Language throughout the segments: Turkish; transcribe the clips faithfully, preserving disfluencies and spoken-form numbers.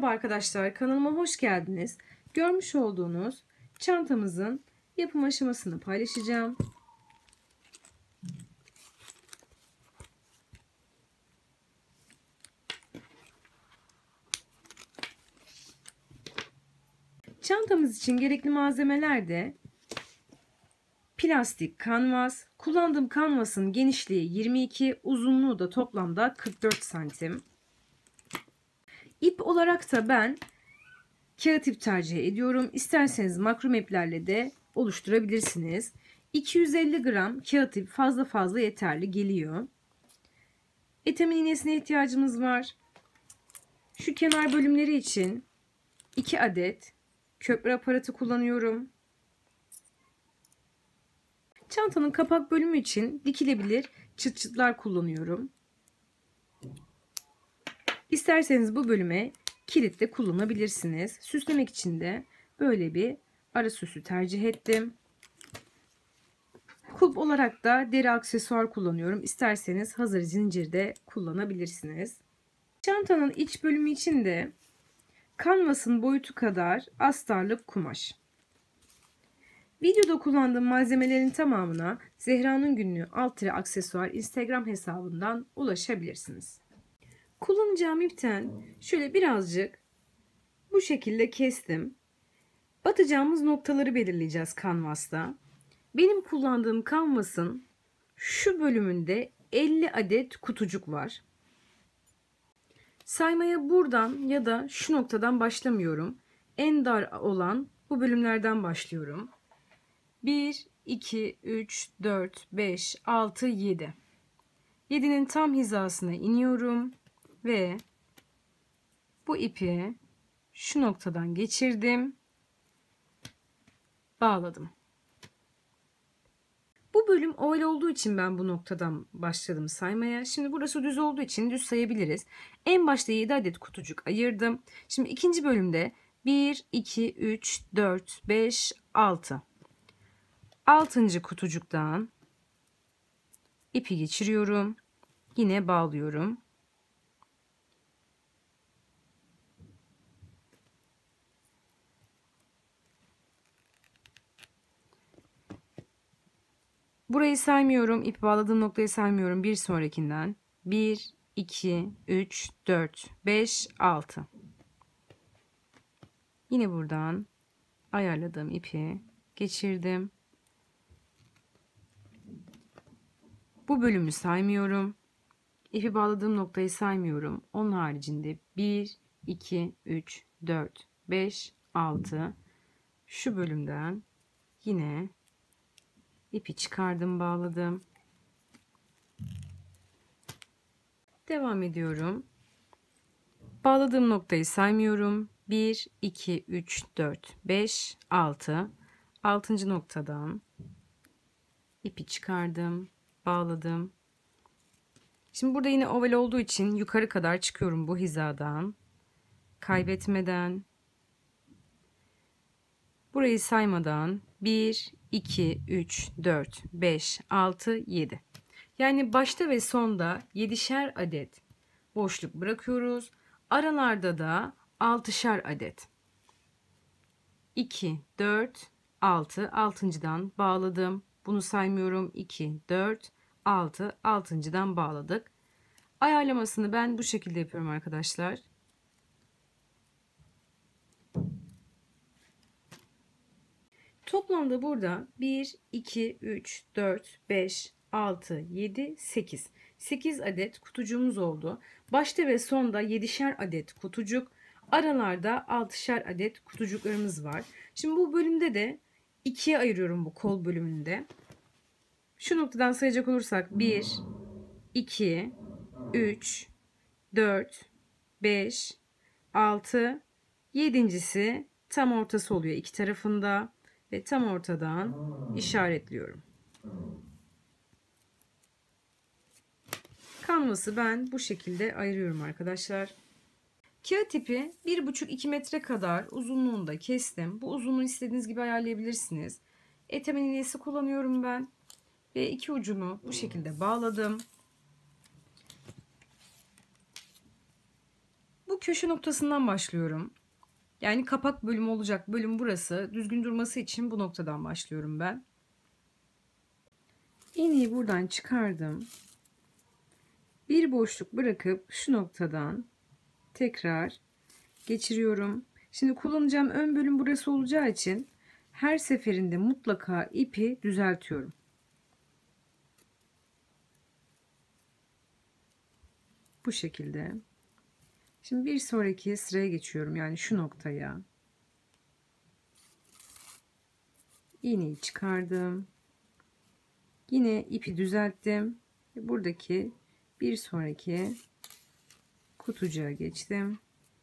Merhaba arkadaşlar, kanalıma hoş geldiniz. Görmüş olduğunuz çantamızın yapım aşamasını paylaşacağım. Çantamız için gerekli malzemeler de plastik kanvas. Kullandığım kanvasın genişliği yirmi iki, uzunluğu da toplamda kırk dört santim. İp olarak da ben kağıt ip tercih ediyorum. İsterseniz makrom iplerle de oluşturabilirsiniz. iki yüz elli gram kağıt ip fazla fazla yeterli geliyor. Etamin iğnesine ihtiyacımız var. Şu kenar bölümleri için iki adet köprü aparatı kullanıyorum. Çantanın kapak bölümü için dikilebilir çıt çıtlar kullanıyorum. İsterseniz bu bölüme kilit de kullanabilirsiniz. Süslemek için de böyle bir ara süsü tercih ettim. Kulp olarak da deri aksesuar kullanıyorum. İsterseniz hazır zincir de kullanabilirsiniz. Çantanın iç bölümü için de kanvasın boyutu kadar astarlık kumaş. Videoda kullandığım malzemelerin tamamına Zehra'nın Günlüğü alt tire aksesuar Instagram hesabından ulaşabilirsiniz. Kullanacağım ipten şöyle birazcık bu şekilde kestim. Batacağımız noktaları belirleyeceğiz kanvasta. Benim kullandığım kanvasın şu bölümünde elli adet kutucuk var. Saymaya buradan ya da şu noktadan başlamıyorum. En dar olan bu bölümlerden başlıyorum. bir, iki, üç, dört, beş, altı, yedi. yedinin tam hizasına iniyorum ve bu ipi şu noktadan geçirdim. Bağladım. Bu bölüm oval olduğu için ben bu noktadan başladım saymaya. Şimdi burası düz olduğu için düz sayabiliriz. En başta yedi adet kutucuk ayırdım. Şimdi ikinci bölümde bir, iki, üç, dört, beş, altı. altıncı kutucuktan ipi geçiriyorum. Yine bağlıyorum. Burayı saymıyorum. İp bağladığım noktayı saymıyorum. Bir sonrakinden. bir, iki, üç, dört, beş, altı. Yine buradan ayarladığım ipi geçirdim. Bu bölümü saymıyorum. İpi bağladığım noktayı saymıyorum. Onun haricinde bir, iki, üç, dört, beş, altı. Şu bölümden yine ipi çıkardım, bağladım. Devam ediyorum. Bağladığım noktayı saymıyorum. bir, iki, üç, dört, beş, altı. altıncı noktadan ipi çıkardım, bağladım. Şimdi burada yine oval olduğu için yukarı kadar çıkıyorum bu hizadan. Kaybetmeden. Burayı saymadan bir, iki, üç, dört, beş, altı, yedi. Yani başta ve sonda yedişer adet boşluk bırakıyoruz. Aralarda da altışar adet. iki, dört, altı. altıncıdan bağladım. Bunu saymıyorum. iki, dört, altı. altıncıdan bağladık. Ayarlamasını ben bu şekilde yapıyorum arkadaşlar. Toplamda burada bir, iki, üç, dört, beş, altı, yedi, sekiz. sekiz adet kutucuğumuz oldu. Başta ve sonda yedişer adet kutucuk. Aralarda altışar adet kutucuklarımız var. Şimdi bu bölümde de ikiye ayırıyorum bu kol bölümünde. Şu noktadan sayacak olursak bir, iki, üç, dört, beş, altı, yedincisi tam ortası oluyor iki tarafında ve tam ortadan işaretliyorum. Kanvası ben bu şekilde ayırıyorum arkadaşlar. Kağıt ipi bir buçuk iki metre kadar uzunluğunda kestim. Bu uzunluğu istediğiniz gibi ayarlayabilirsiniz. Etamin iğnesi kullanıyorum ben ve iki ucunu bu şekilde bağladım. Bu köşe noktasından başlıyorum. Yani kapak bölümü olacak bölüm burası. Düzgün durması için bu noktadan başlıyorum ben. İğneyi buradan çıkardım. Bir boşluk bırakıp şu noktadan tekrar geçiriyorum. Şimdi kullanacağım ön bölüm burası olacağı için her seferinde mutlaka ipi düzeltiyorum. Bu şekilde. Şimdi bir sonraki sıraya geçiyorum. Yani şu noktaya. İğneyi çıkardım. Yine ipi düzelttim. Buradaki bir sonraki kutucuğa geçtim.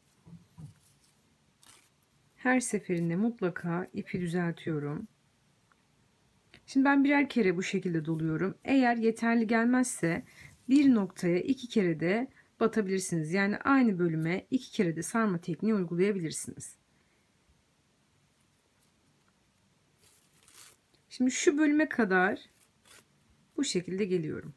Her seferinde mutlaka ipi düzeltiyorum. Şimdi ben birer kere bu şekilde doluyorum. Eğer yeterli gelmezse bir noktaya iki kere de batabilirsiniz. Yani aynı bölüme iki kere de sarma tekniği uygulayabilirsiniz. Şimdi şu bölüme kadar bu şekilde geliyorum.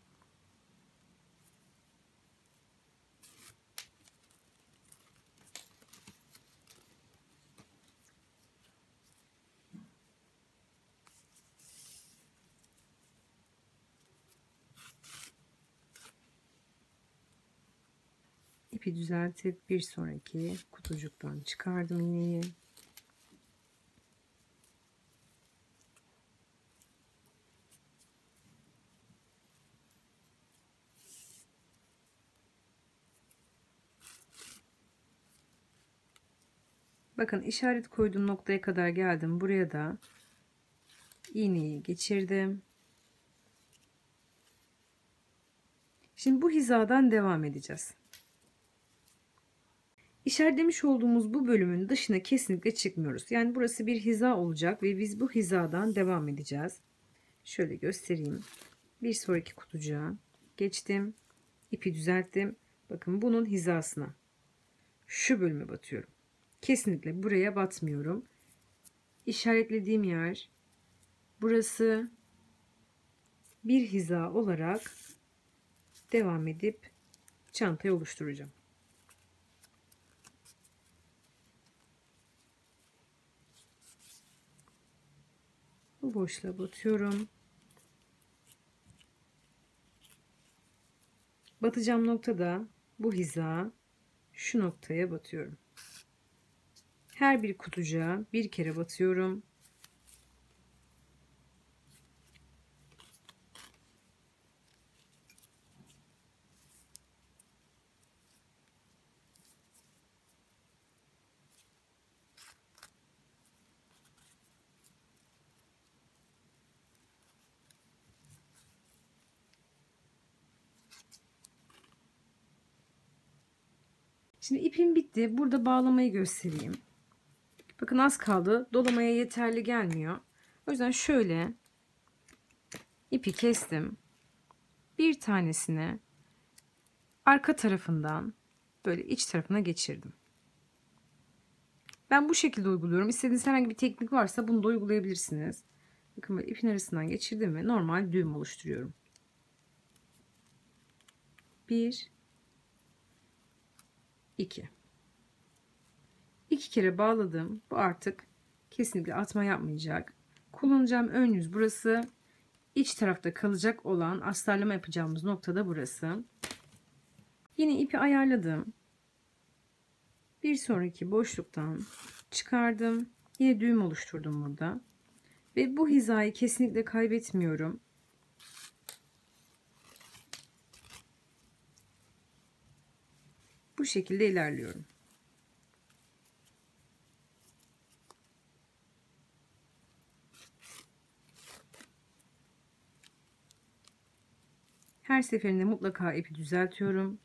İpi düzeltip bir sonraki kutucuktan çıkardım iğneyi. Bakın işaret koyduğum noktaya kadar geldim. Buraya da iğneyi geçirdim. Şimdi bu hizadan devam edeceğiz. İşaretlemiş olduğumuz bu bölümün dışına kesinlikle çıkmıyoruz. Yani burası bir hiza olacak ve biz bu hizadan devam edeceğiz. Şöyle göstereyim. Bir sonraki kutucuğa geçtim. İpi düzelttim. Bakın bunun hizasına. Şu bölüme batıyorum. Kesinlikle buraya batmıyorum. İşaretlediğim yer burası, bir hiza olarak devam edip çantayı oluşturacağım. Bu boşluğa batıyorum. Batacağım noktada bu hiza, şu noktaya batıyorum. Her bir kutucuğa bir kere batıyorum. Şimdi ipim bitti. Burada bağlamayı göstereyim. Bakın az kaldı. Dolamaya yeterli gelmiyor. O yüzden şöyle ipi kestim. Bir tanesini arka tarafından böyle iç tarafına geçirdim. Ben bu şekilde uyguluyorum. İstediğiniz herhangi bir teknik varsa bunu da uygulayabilirsiniz. Bakın böyle ipin arasından geçirdim ve normal düğüm oluşturuyorum. Bir, iki. İki kere bağladım. Bu artık kesinlikle atma yapmayacak. Kullanacağım ön yüz burası. İç tarafta kalacak olan astarlama yapacağımız noktada burası. Yine ipi ayarladım. Bir sonraki boşluktan çıkardım. Yine düğüm oluşturdum burada. Ve bu hizayı kesinlikle kaybetmiyorum. Bu şekilde ilerliyorum. Her seferinde mutlaka ipi düzeltiyorum.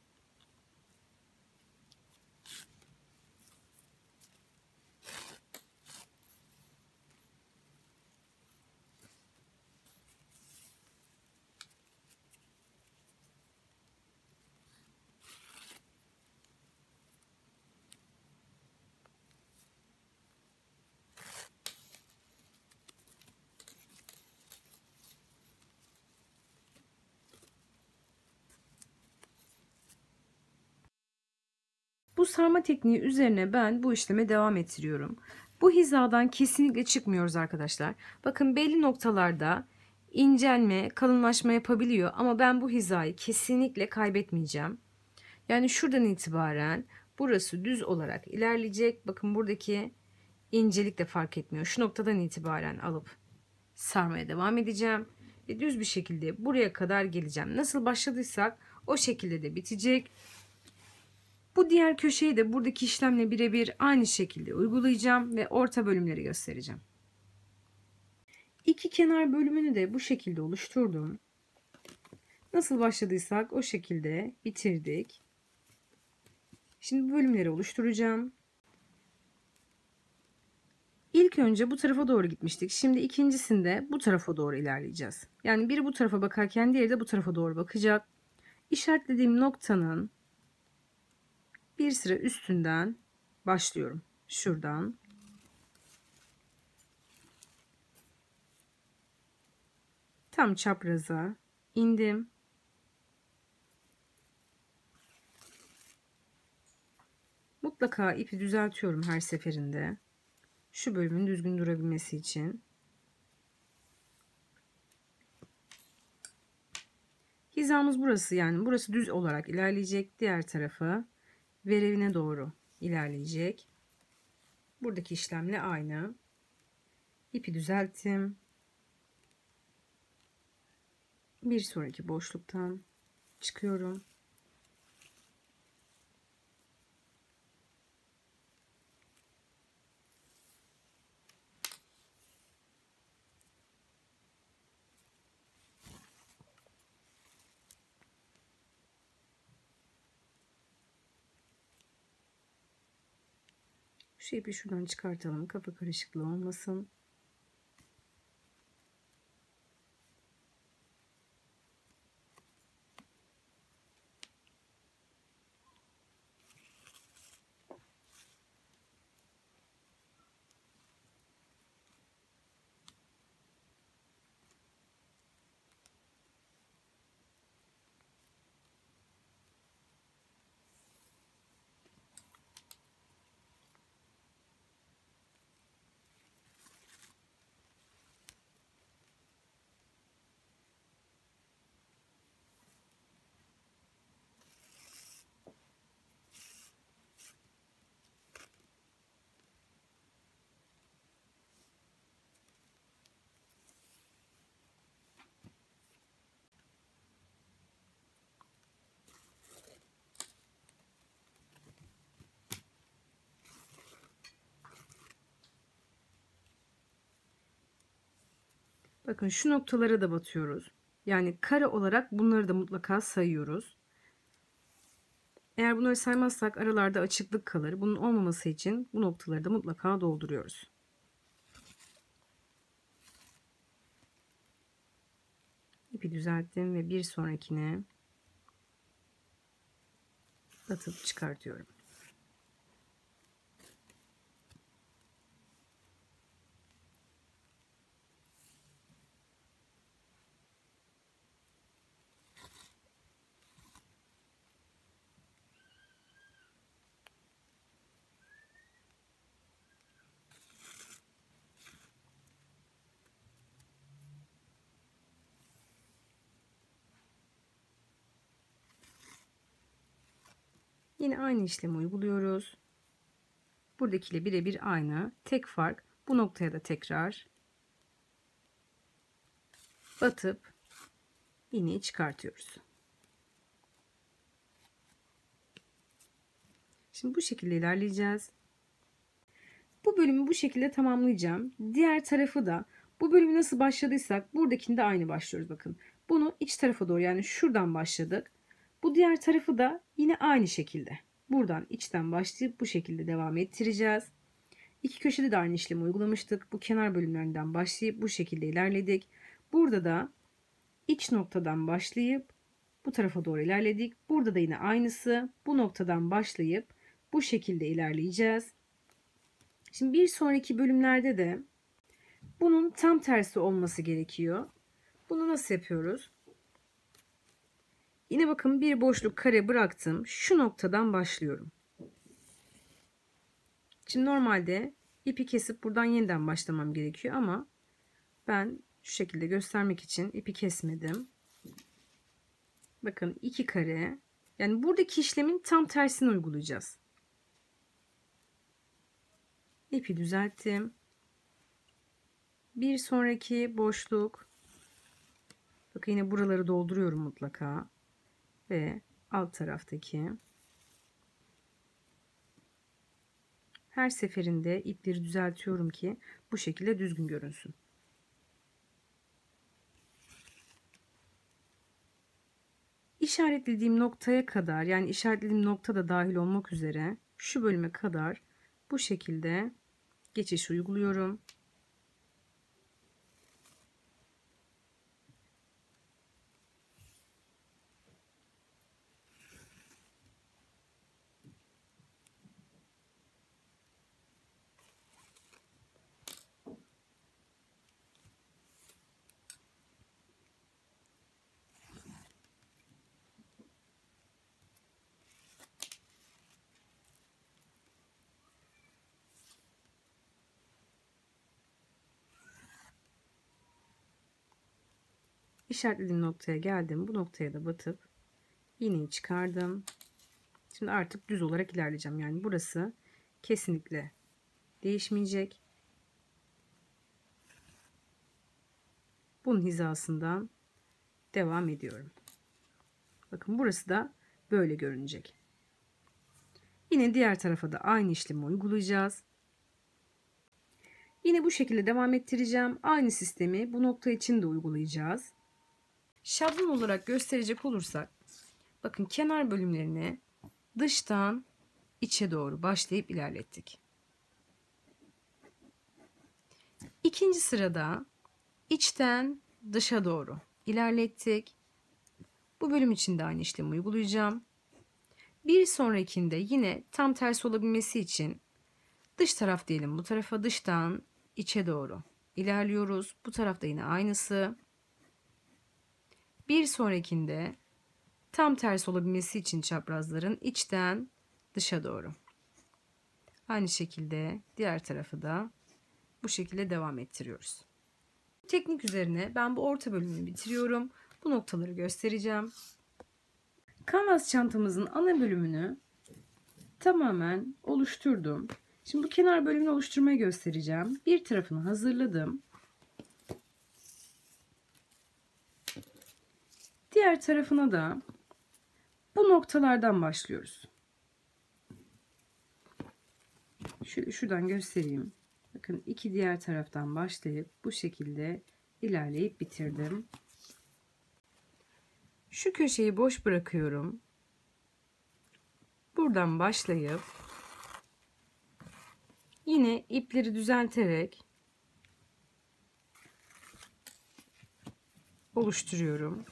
sarma tekniği üzerine ben bu işleme devam ettiriyorum. Bu hizadan kesinlikle çıkmıyoruz arkadaşlar. Bakın belli noktalarda incelme, kalınlaşma yapabiliyor ama ben bu hizayı kesinlikle kaybetmeyeceğim. Yani şuradan itibaren burası düz olarak ilerleyecek. Bakın buradaki incelik de fark etmiyor. Şu noktadan itibaren alıp sarmaya devam edeceğim ve düz bir şekilde buraya kadar geleceğim. Nasıl başladıysak o şekilde de bitecek. Bu diğer köşeyi de buradaki işlemle birebir aynı şekilde uygulayacağım ve orta bölümleri göstereceğim. İki kenar bölümünü de bu şekilde oluşturdum. Nasıl başladıysak o şekilde bitirdik. Şimdi bu bölümleri oluşturacağım. İlk önce bu tarafa doğru gitmiştik. Şimdi ikincisinde bu tarafa doğru ilerleyeceğiz. Yani biri bu tarafa bakarken diğeri de bu tarafa doğru bakacak. İşaretlediğim noktanın bir sıra üstünden başlıyorum. Şuradan. Tam çapraza indim. Mutlaka ipi düzeltiyorum her seferinde. Şu bölümün düzgün durabilmesi için. Hizamız burası, yani burası düz olarak ilerleyecek. Diğer tarafı verevine doğru ilerleyecek. Buradaki işlemle aynı. İpi düzelttim. Bir sonraki boşluktan çıkıyorum. Şu ipi şuradan çıkartalım. Kafa karışıklığı olmasın. Bakın şu noktalara da batıyoruz. Yani kare olarak bunları da mutlaka sayıyoruz. Eğer bunları saymazsak aralarda açıklık kalır. Bunun olmaması için bu noktaları da mutlaka dolduruyoruz. İpi düzelttim ve bir sonrakine batıp çıkartıyorum. Yine aynı işlemi uyguluyoruz. Buradakiyle birebir aynı. Tek fark bu noktaya da tekrar batıp iğneyi çıkartıyoruz. Şimdi bu şekilde ilerleyeceğiz. Bu bölümü bu şekilde tamamlayacağım. Diğer tarafı da bu bölümü nasıl başladıysak buradakinde aynı başlıyoruz. Bakın bunu iç tarafa doğru, yani şuradan başladık. Bu diğer tarafı da yine aynı şekilde. Buradan içten başlayıp bu şekilde devam ettireceğiz. İki köşede de aynı işlemi uygulamıştık. Bu kenar bölümlerinden başlayıp bu şekilde ilerledik. Burada da iç noktadan başlayıp bu tarafa doğru ilerledik. Burada da yine aynısı. Bu noktadan başlayıp bu şekilde ilerleyeceğiz. Şimdi bir sonraki bölümlerde de bunun tam tersi olması gerekiyor. Bunu nasıl yapıyoruz? Yine bakın bir boşluk kare bıraktım. Şu noktadan başlıyorum. Şimdi normalde ipi kesip buradan yeniden başlamam gerekiyor ama ben şu şekilde göstermek için ipi kesmedim. Bakın iki kare. Yani buradaki işlemin tam tersini uygulayacağız. İpi düzelttim. Bir sonraki boşluk. Bakın yine buraları dolduruyorum mutlaka. Ve alt taraftaki. Her seferinde ipleri düzeltiyorum ki bu şekilde düzgün görünsün. İşaretlediğim noktaya kadar, yani işaretlediğim nokta da dahil olmak üzere şu bölüme kadar bu şekilde geçiş uyguluyorum. İşaretlediğim noktaya geldim. Bu noktaya da batıp iğneyi çıkardım. Şimdi artık düz olarak ilerleyeceğim. Yani burası kesinlikle değişmeyecek. Bunun hizasından devam ediyorum. Bakın burası da böyle görünecek. Yine diğer tarafa da aynı işlemi uygulayacağız. Yine bu şekilde devam ettireceğim. Aynı sistemi bu nokta için de uygulayacağız. Şablon olarak gösterecek olursak, bakın kenar bölümlerini dıştan içe doğru başlayıp ilerlettik. İkinci sırada içten dışa doğru ilerlettik. Bu bölüm için de aynı işlemi uygulayacağım. Bir sonrakinde yine tam tersi olabilmesi için dış taraf diyelim, bu tarafa dıştan içe doğru ilerliyoruz. Bu tarafta yine aynısı. Bir sonrakinde tam tersi olabilmesi için çaprazların içten dışa doğru. Aynı şekilde diğer tarafı da bu şekilde devam ettiriyoruz. Bu teknik üzerine ben bu orta bölümünü bitiriyorum. Bu noktaları göstereceğim. Kanvas çantamızın ana bölümünü tamamen oluşturdum. Şimdi bu kenar bölümünü oluşturmayı göstereceğim. Bir tarafını hazırladım. Diğer tarafına da bu noktalardan başlıyoruz. Şöyle şuradan göstereyim. Bakın iki diğer taraftan başlayıp bu şekilde ilerleyip bitirdim. Şu köşeyi boş bırakıyorum. Buradan başlayıp yine ipleri düzelterek oluşturuyorum.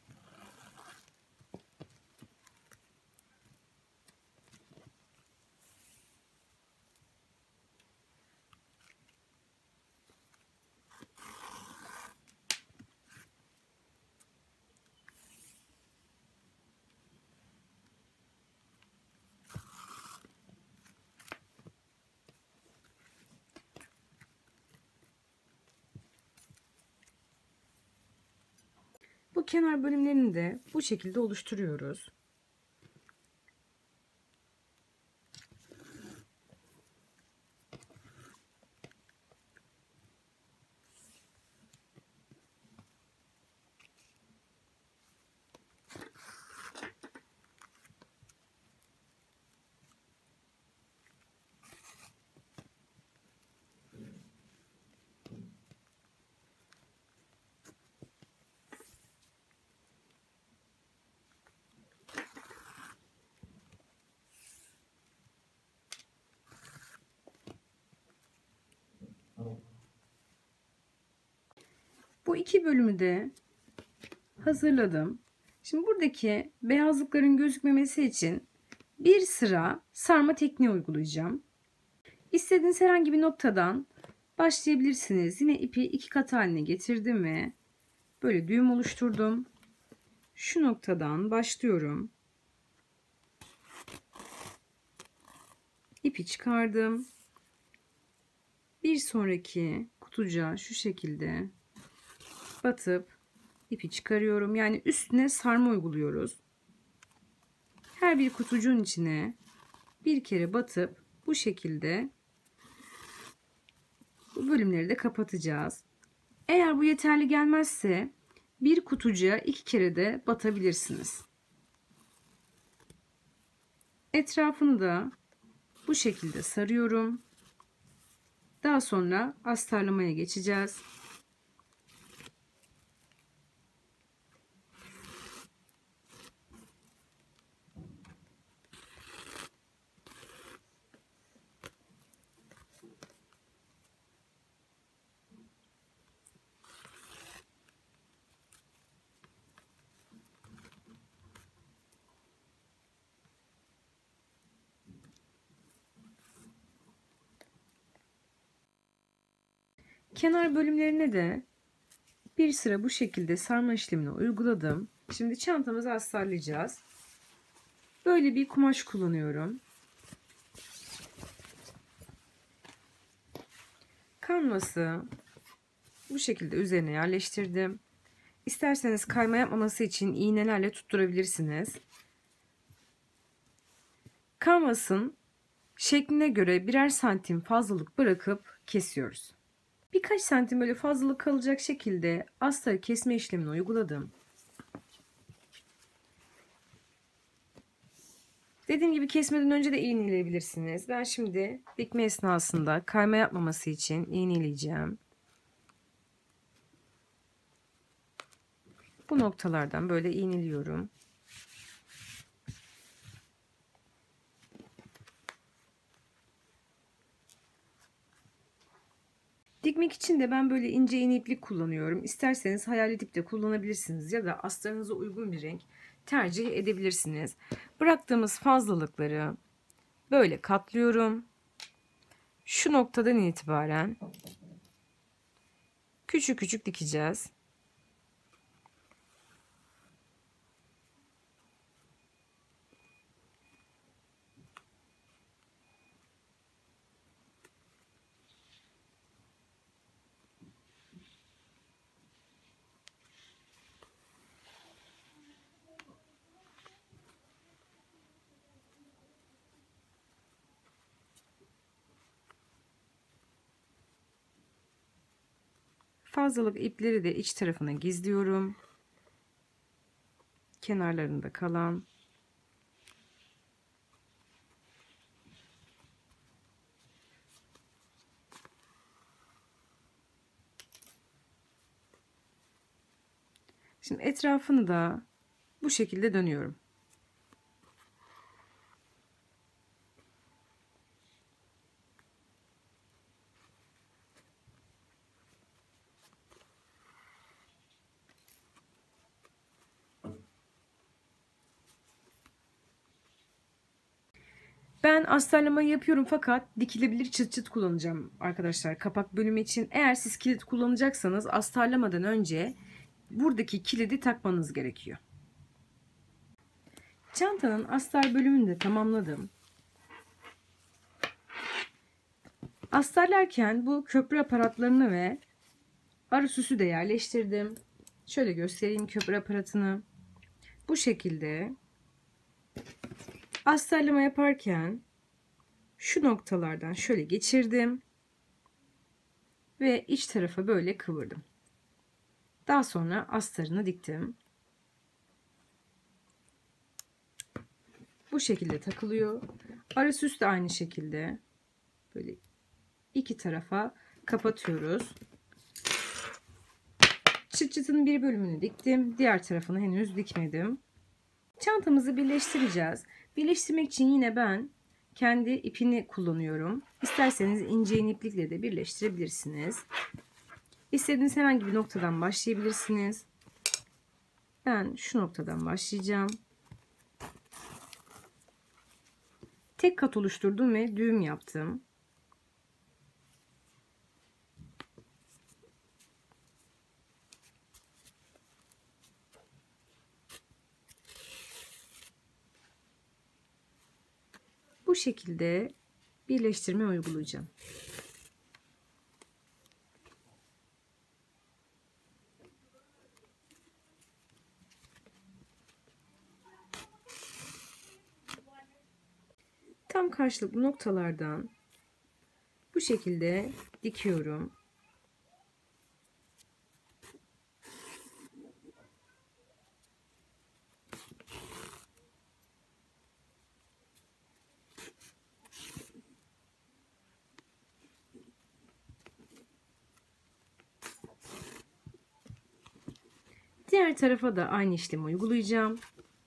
Bu kenar bölümlerini de bu şekilde oluşturuyoruz. Bu iki bölümü de hazırladım. Şimdi buradaki beyazlıkların gözükmemesi için bir sıra sarma tekniği uygulayacağım. İstediğiniz herhangi bir noktadan başlayabilirsiniz. Yine ipi iki kat haline getirdim ve böyle düğüm oluşturdum. Şu noktadan başlıyorum. İpi çıkardım. Bir sonraki kutucuğa şu şekilde batıp ipi çıkarıyorum. Yani üstüne sarma uyguluyoruz. Her bir kutucuğun içine bir kere batıp bu şekilde bu bölümleri de kapatacağız. Eğer bu yeterli gelmezse bir kutucuğa iki kere de batabilirsiniz. Etrafını da bu şekilde sarıyorum. Daha sonra astarlamaya geçeceğiz. Kenar bölümlerine de bir sıra bu şekilde sarma işlemini uyguladım. Şimdi çantamızı astarlayacağız. Böyle bir kumaş kullanıyorum. Kanvası bu şekilde üzerine yerleştirdim. İsterseniz kayma yapmaması için iğnelerle tutturabilirsiniz. Kanvasın şekline göre birer santim fazlalık bırakıp kesiyoruz. Birkaç santim böyle fazlalık kalacak şekilde astarı kesme işlemini uyguladım. Dediğim gibi kesmeden önce de iğneleyebilirsiniz. Ben şimdi dikme esnasında kayma yapmaması için iğneleyeceğim. Bu noktalardan böyle iğneliyorum. Dikmek için de ben böyle ince iğne iplik kullanıyorum. İsterseniz hayalet ip de kullanabilirsiniz ya da astarınıza uygun bir renk tercih edebilirsiniz. Bıraktığımız fazlalıkları böyle katlıyorum. Şu noktadan itibaren küçük küçük dikeceğiz. Fazlalık ipleri de iç tarafına gizliyorum. Kenarlarında kalan. Şimdi etrafını da bu şekilde dönüyorum. Ben astarlamayı yapıyorum fakat dikilebilir çıt çıt kullanacağım arkadaşlar kapak bölümü için. Eğer siz kilit kullanacaksanız astarlamadan önce buradaki kilidi takmanız gerekiyor. Çantanın astar bölümünü de tamamladım. Astarlarken bu köprü aparatlarını ve arı süsü de yerleştirdim. Şöyle göstereyim köprü aparatını. Bu şekilde astarlama yaparken şu noktalardan şöyle geçirdim ve iç tarafa böyle kıvırdım. Daha sonra astarını diktim. Bu şekilde takılıyor. Ara süs de aynı şekilde böyle iki tarafa kapatıyoruz. Çıt çıtın bir bölümünü diktim. Diğer tarafını henüz dikmedim. Çantamızı birleştireceğiz. Birleştirmek için yine ben kendi ipini kullanıyorum. İsterseniz ince iğne iplikle de birleştirebilirsiniz. İstediğiniz herhangi bir noktadan başlayabilirsiniz. Ben şu noktadan başlayacağım. Tek kat oluşturdum ve düğüm yaptım. Bu şekilde birleştirme uygulayacağım. tam karşılıklı noktalardan bu şekilde dikiyorum. Diğer tarafa da aynı işlemi uygulayacağım.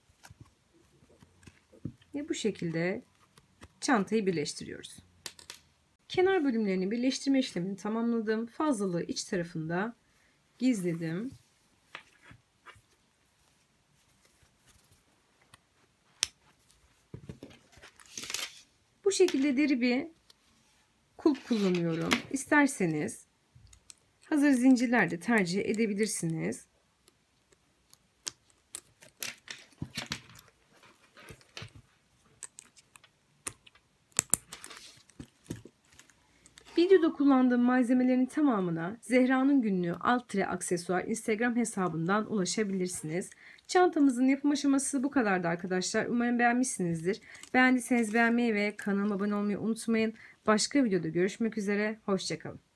Ve bu şekilde çantayı birleştiriyoruz. Kenar bölümlerini birleştirme işlemini tamamladım. Fazlalığı iç tarafında gizledim. Bu şekilde deri bir kulp kullanıyorum. İsterseniz hazır zincirler de tercih edebilirsiniz. Videoda kullandığım malzemelerin tamamına Zehra'nın Günlüğü alt tire aksesuar Instagram hesabından ulaşabilirsiniz. Çantamızın yapım aşaması bu kadardı arkadaşlar. Umarım beğenmişsinizdir. Beğendiyseniz beğenmeyi ve kanalıma abone olmayı unutmayın. Başka videoda görüşmek üzere. Hoşça kalın.